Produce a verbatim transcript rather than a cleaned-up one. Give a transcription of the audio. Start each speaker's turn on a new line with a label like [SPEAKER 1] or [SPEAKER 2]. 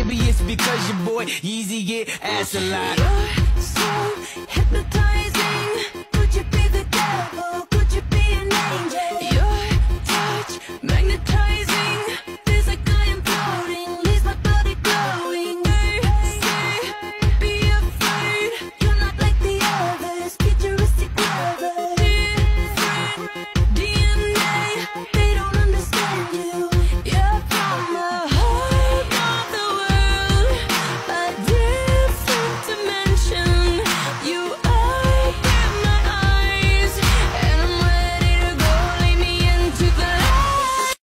[SPEAKER 1] Maybe it's because your boy Yeezy get ass a lot.
[SPEAKER 2] You're so hypnotized.